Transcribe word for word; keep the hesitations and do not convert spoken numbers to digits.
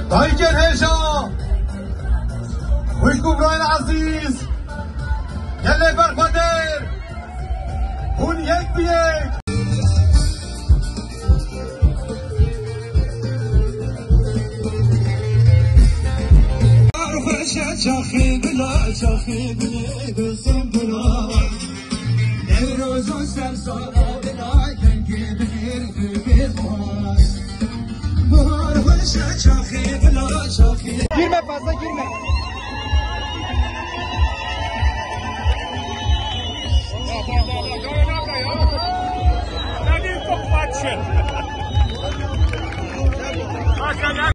دايكن هيشا وشكو براين عزيز يلي برقدر هون يك بيك شاخي بلا شاخي بلا بسم بلا نوروز سرسان بلا تنكي بخير في بهار بهار وشا شاخي بلا شاخي girme fazla girme. That is the